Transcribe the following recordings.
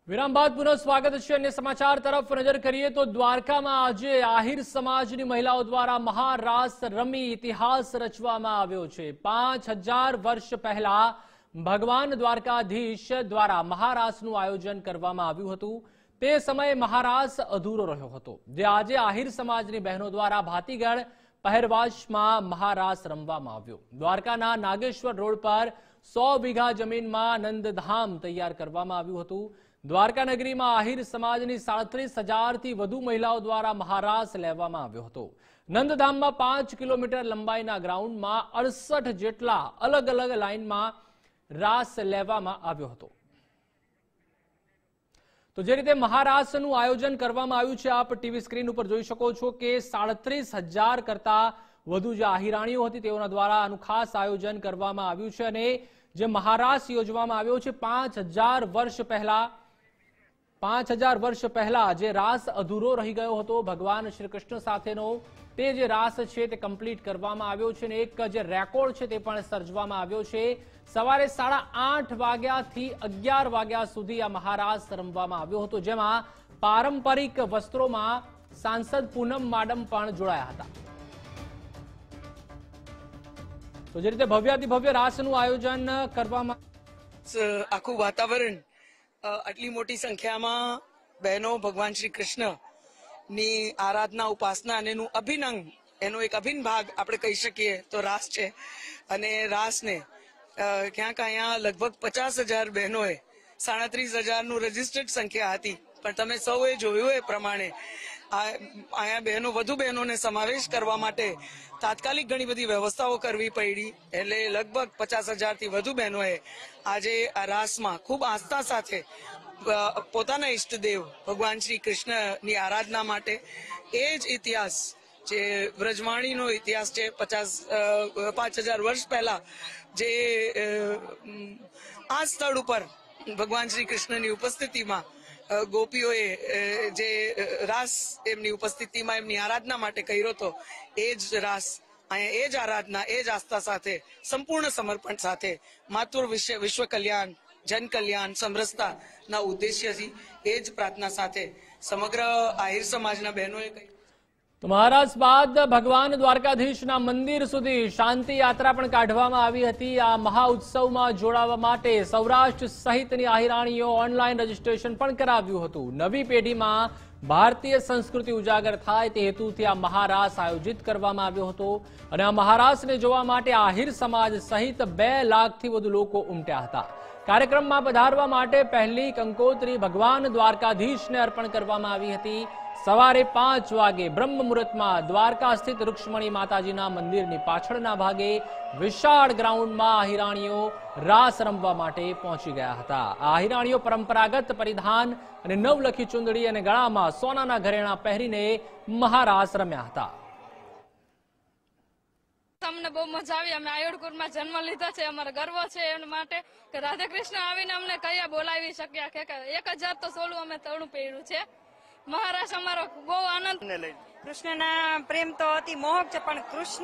વિરામ બાદ પુનઃ સ્વાગત છે। અન્ય સમાચાર તરફ નજર કરીએ તો દ્વારકામાં આજે આહિર સમાજની મહિલાઓ દ્વારા મહારાસ રમી ઇતિહાસ રચવામાં આવ્યો છે। 5000 વર્ષ પહેલા ભગવાન દ્વારકાધીશ દ્વારા મહારાસનું આયોજન કરવામાં આવ્યું હતું। તે સમયે મહારાસ અધૂરો રહ્યો હતો, જે આજે આહિર સમાજની બહેનો દ્વારા ભાતીગળ પહેરવાશમાં મહારાસ રમવામાં આવ્યો। દ્વારકાના નાગેશ્વર રોડ પર 100 વીઘા જમીનમાં નંદધામ તૈયાર કરવામાં આવ્યું હતું। દ્વારકા નગરીમાં આહિર સમાજની 37,000 થી વધુ મહિલાઓ દ્વારા મહારાસ લેવામાં આવ્યો હતો। નંદધામમાં 5 કિલોમીટર લંબાઈના ગ્રાઉન્ડમાં 68 જેટલા અલગ અલગ લાઇનમાં રાસ લેવામાં આવ્યો હતો। તો જે રીતે મહારાસનું આયોજન કરવામાં આવ્યું છે, આપ ટીવી સ્ક્રીન ઉપર જોઈ શકો છો કે 37,000 કરતા વધુ જે આહિરાણીઓ હતી તેઓના દ્વારા આનું ખાસ આયોજન કરવામાં આવ્યું છે। અને જે મહારાસ યોજવામાં આવ્યો છે 5000 વર્ષ પહેલા જે રાસ અધૂરો રહી ગયો હતો ભગવાન શ્રી કૃષ્ણ સાથેનો, તે જે રાસ છે તે કમ્પ્લીટ કરવામાં આવ્યો છે અને એક જે રેકોર્ડ છે તે પણ સર્જવામાં આવ્યો છે। સવારે 8:30 વાગ્યાથી 11 વાગ્યા સુધી આ મહારાસ રમવામાં આવ્યો હતો, જેમાં પારંપરિક વસ્ત્રોમાં સાંસદ પૂનમ માડમ પણ જોડાયા હતા। તો જે રીતે ભવ્યાતિભવ્ય રાસનું આયોજન કરવામાં આખું વાતાવરણ આટલી મોટી સંખ્યામાં બહેનો ભગવાન શ્રી કૃષ્ણ ની આરાધના, ઉપાસના અને એનું અભિન્ન અંગ, એનો એક અભિન્ન ભાગ આપણે કહી શકીએ તો રાસ છે। અને રાસને ક્યાંક અહીંયા લગભગ 50,000 બહેનોએ 37,000 નું રજીસ્ટર્ડ સંખ્યા હતી, પણ તમે સૌએ જોયું એ પ્રમાણે અહીંયા બહેનો, વધુ બહેનોને સમાવેશ કરવા માટે તાત્કાલિક ઘણી બધી વ્યવસ્થાઓ કરવી પડી। એટલે લગભગ 50,000 થી વધુ બહેનોએ આજે આ રાસમાં ખૂબ આસ્થા સાથે પોતાના ઈષ્ટદેવ ભગવાન શ્રી કૃષ્ણની આરાધના માટે એ જ ઇતિહાસ, જે વ્રજવાણીનો ઇતિહાસ છે, 5000 વર્ષ પહેલા જે આ સ્થળ ઉપર ભગવાન શ્રી કૃષ્ણની ઉપસ્થિતિમાં ગોપીઓએ જે રાસ એમની ઉપસ્થિતિમાં એમની આરાધના માટે કર્યો હતો, એ જ રાસ અહીંયા, એ જ આરાધના, એ જ આસ્થા સાથે, સંપૂર્ણ સમર્પણ સાથે, માતૃ વિશ્વ કલ્યાણ, જન કલ્યાણ, સમરસતાના ઉદ્દેશ્યથી એ જ પ્રાર્થના સાથે સમગ્ર આહિર સમાજના બહેનોએ તો મહારાસ બાદ ભગવાન દ્વારકાધીશના મંદિર સુધી શાંતિ યાત્રા પણ કાઢવામાં આવી હતી। આ મહાઉત્સવમાં જોડાવા માટે સૌરાષ્ટ્ર સહિતની આહિરાણીઓ ઓનલાઈન રજીસ્ટ્રેશન પણ કરાવ્યું હતું। નવી પેઢીમાં ભારતીય સંસ્કૃતિ ઉજાગર થાય તે હેતુથી આ મહારાસ આયોજિત કરવામાં આવ્યો હતો અને આ મહારાસને જોવા માટે આહિર સમાજ સહિત 2 લાખથી વધુ લોકો ઉમટ્યા હતા। કાર્યક્રમમાં પધારવા માટે પહેલી કંકોત્રી ભગવાન દ્વારકાધીશને અર્પણ કરવામાં આવી હતી। સવારે 5 વાગે બ્રહ્મ મુહૂર્તમાં દ્વારકા સ્થિત રૂક્ષ્મણી માતાજીના મંદિરની પાછળના ભાગે વિશાળ ગ્રાઉન્ડમાં આહિરાણીઓ રાસ રમવા માટે પહોંચી ગયા હતા। આ આહિરાણીઓ પરંપરાગત પરિધાન અને નવલખી ચુંદડી અને ગળામાં સોનાના ઘરેણા પહેરીને મહારાસ રમ્યા હતા। અમને બહુ મજા આવી। અમે આયોડકુરમાં જન્મ લીધો છે, અમારો ગર્વ છે એના માટે કે રાધા કૃષ્ણ આવીને અમને કયા બોલાવી શક્યા કે 1000 તો સોલું અમે તણું પહેર્યું છે। મહારાજ અમારો બહુ આનંદ લઈ। કૃષ્ણના પ્રેમ તો અતિ મોહક છે, પણ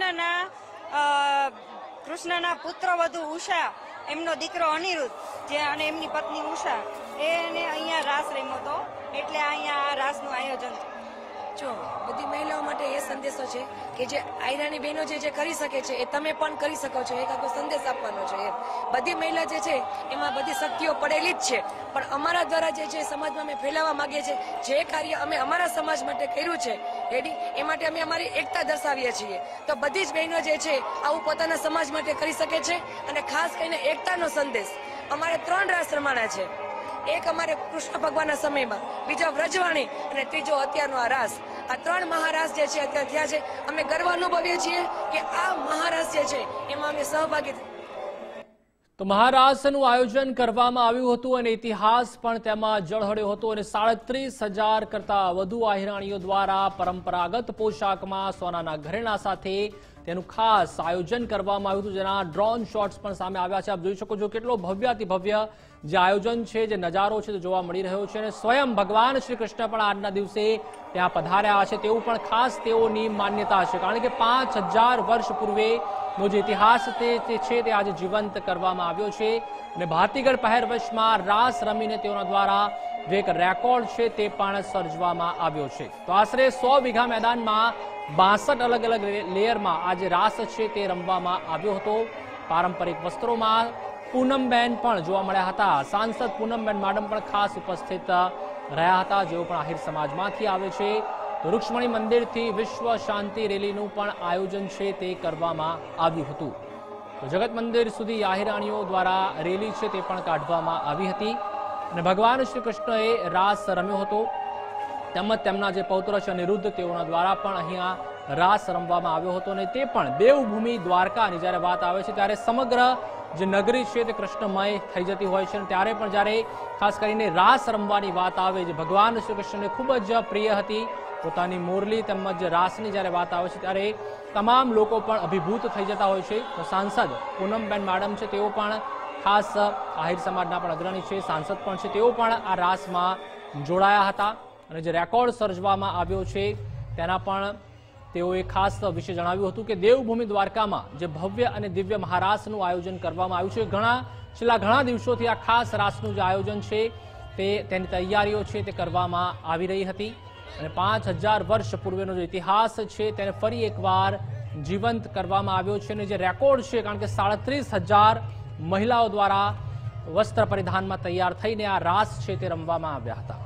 કૃષ્ણના પુત્ર વધુ ઉષા, એમનો દીકરો અનિરુદ્ધ જે અને એમની પત્ની ઉષા, એને અહીંયા રાસ રમ્યો હતો, એટલે અહીંયા આ રાસનું આયોજન જો બધી મહિલાઓ માટે એ સંદેશો છે કે જે આયરાની બહેનો જે કરી શકે છે એ તમે પણ કરી શકો છો। એક આખો સંદેશ આપવાનો છે। બધી મહિલા જે છે એમાં બધી શક્તિઓ પડેલી જ છે, પણ અમારા દ્વારા જે છે સમાજમાં અમે ફેલાવવા માંગીએ છીએ। જે કાર્ય અમે અમારા સમાજ માટે કર્યું છે રેડી, એ માટે અમે અમારી એકતા દર્શાવીએ છીએ। તો બધી જ બહેનો જે છે આવું પોતાના સમાજ માટે કરી શકે છે। અને ખાસ કરીને એકતાનો સંદેશ અમારે 3 રાસ રમાણા છે। એક અમારે કૃષ્ણ ભગવાનના સમયમાં, બીજો વ્રજવાણી અને ત્રીજો અત્યારનો આ રાસ। આ 3 મહારાસ જે છે અત્યારે થયા છે। અમે ગર્વ અનુભવીએ છીએ કે આ મહારાસ જે છે એમાં અમે સહભાગી। તો મહારાસનું આયોજન કરવામાં આવ્યું હતું અને ઇતિહાસ પણ તેમાં ઝળહળ્યો હતો અને 37,000 કરતા વધુ આહિરાણીઓ દ્વારા પરંપરાગત પોશાકમાં સોનાના ઘરેણા સાથે તેનું ખાસ આયોજન કરવામાં આવ્યું હતું, જેના ડ્રોન શોટ્સ પણ સામે આવ્યા છે। આપ જોઈ શકો છો કેટલો ભવ્યાતિભવ્ય જે આયોજન છે, જે નજારો છે તે જોવા મળી રહ્યો છે અને સ્વયં ભગવાન શ્રી કૃષ્ણ પણ આજના દિવસે ત્યાં પધાર્યા છે તેવું પણ ખાસ તેઓની માન્યતા છે, કારણ કે 5000 વર્ષ પૂર્વેનો જે ઇતિહાસ છે તે આજે જીવંત કરવામાં આવ્યો છે અને ભાતીગળ પહેરવેશમાં રાસ રમીને તેઓના દ્વારા જે એક રેકોર્ડ છે તે પણ સર્જવામાં આવ્યો છે. તો આશરે 100 વીઘા મેદાનમાં 62 અલગ અલગ લેયરમાં આ જે રાસ છે તે રમવામાં આવ્યો હતો. પારંપરિક વસ્ત્રોમાં પૂનમબેન પણ જોવા મળ્યા હતા. સાંસદ પૂનમબેન માડમ પણ ખાસ ઉપસ્થિત રહ્યા હતા, જેઓ પણ આહિર સમાજમાંથી આવે છે. તો રૂક્ષ્મણી મંદિરથી વિશ્વ શાંતિ રેલીનું પણ આયોજન છે તે કરવામાં આવ્યું હતું. તો જગત મંદિર સુધી આહિરાણીઓ દ્વારા રેલી છે તે પણ કાઢવામાં આવી હતી અને ભગવાન શ્રી કૃષ્ણએ રાસ રમ્યો હતો. તેમજ તેમના જે પૌત્ર છે અનિરુદ્ધ, તેઓના દ્વારા પણ અહીંયા રાસ રમવામાં આવ્યો હતો અને તે પણ દેવભૂમિ દ્વારકાની જ્યારે વાત આવે છે ત્યારે સમગ્ર જે નગરી છે તે કૃષ્ણમય થઈ જતી હોય છે. ત્યારે પણ જ્યારે ખાસ કરીને રાસ રમવાની વાત આવે, જે ભગવાન શ્રી કૃષ્ણને ખૂબ જ પ્રિય હતી, પોતાની મોરલી તેમજ રાસની જ્યારે વાત આવે છે ત્યારે તમામ લોકો પણ અભિભૂત થઈ જતા હોય છે. તો સાંસદ પૂનમબેન માડમ છે, તેઓ પણ ખાસ આહિર સમાજના પણ અગ્રણી છે, સાંસદ પણ છે, તેઓ પણ આ રાસમાં જોડાયા હતા અને જે રેકોર્ડ સર્જવામાં આવ્યો છે તેના પણ તેઓએ ખાસ વિશે જણાવ્યું હતું કે દેવભૂમિ દ્વારકામાં જે ભવ્ય અને દિવ્ય મહારાસનું આયોજન કરવામાં આવ્યું છે. છેલ્લા ઘણા દિવસોથી આ ખાસ રાસનું જે આયોજન છે તેની તૈયારીઓ છે તે કરવામાં આવી રહી હતી અને 5000 વર્ષ પૂર્વેનો જે ઇતિહાસ છે તેને ફરી એકવાર જીવંત કરવામાં આવ્યો છે. અને જે રેકોર્ડ છે, કારણ કે 37000 મહિલાઓ દ્વારા વસ્ત્ર પરિધાનમાં તૈયાર થઈને આ રાસ છે તે રમવામાં આવ્યા હતા.